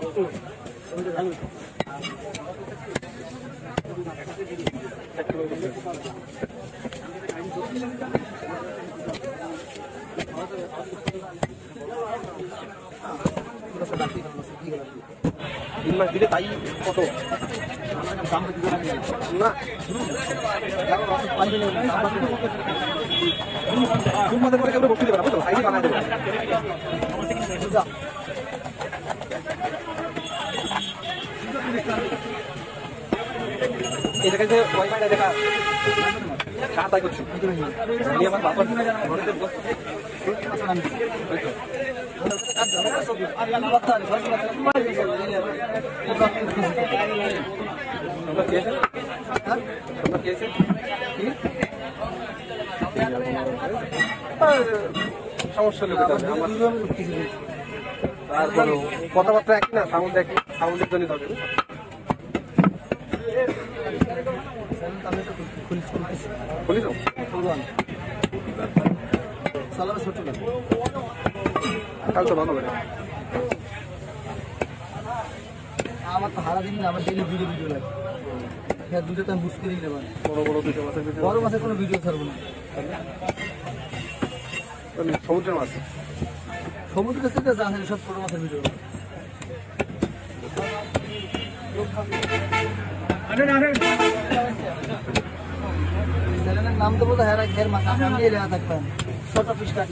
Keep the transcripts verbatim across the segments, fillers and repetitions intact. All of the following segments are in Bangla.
তিন মাস দিলে তাই কত না তোমাদের পরে কেউ বসতে দেবে না বুঝলো সাইডে বানায় দেবে এই জায়গায় যে ওয়াইফাইটা দেখা কার তাই করছি আমার বাবার ঘরেতে বসতে সমস্যা লোক তারপরে কথাবার্তা একই না সাউন্ড একই সাউন্ডের জন্য দরকার খুলিস কাল তো ভালো লাগে আমার তো হারা দিন আমার ডেইলি ভিডিও ভিডিও লাগে হ্যাঁ দুটো তো আমি বুঝতে দিই না বড় বড় দুটো মাছের ভিডিও বড় মাছের কোনো ভিডিও ছাড়বো না সমুদ্রের মাছ সমুদ্র থেকে জানেন সব ছোট মাছের ভিডিও চ্যানেলের নাম দেবো তো হ্যাঁ ঘের মাছ আমি লেখা থাকবেন ছোট পিস কাটি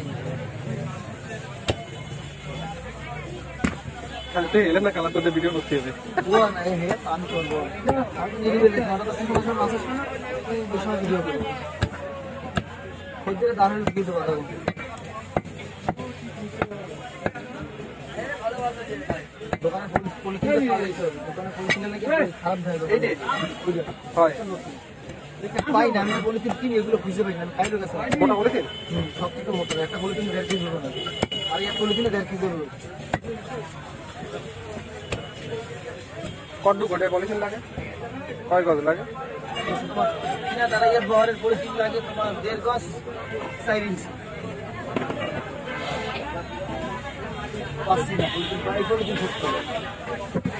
তুই এলে না কালা তোদের ভিডিও করতে হবে আমি করবো আমি নিরিবিলি মাছ আসবে না ওই সময় ভিডিও করবো খদ্দের দামের কিছু কথা বলবো দোকানে পলিথিন দোকানে পলিথিন নাকি খারাপ হয় পাই না আমি পলিথিন কিনি এগুলো খুঁজে পাই না আমি খাই গেছে মোটা পলিথিন সব থেকে মোটা একটা পলিথিন দেড় কেজি হবে না আর এক পলিথিনে দেড় কেজি হবে কত গোটে পলিথিন লাগে কয় গজ লাগে কিনা তারা এর বহরের পলিথিন লাগে তোমার দেড় গজ চার ইঞ্চি পাচ্ছি না পলিথিন প্রায় পলিথিন খুঁজতে হবে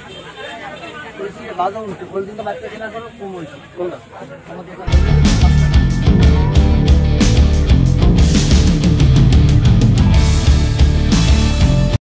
পলিথিনটা বাজার উঠছে পলিথিনটা বাচ্চা কেনার কোনো কম হয়েছে কোনটা আমাদের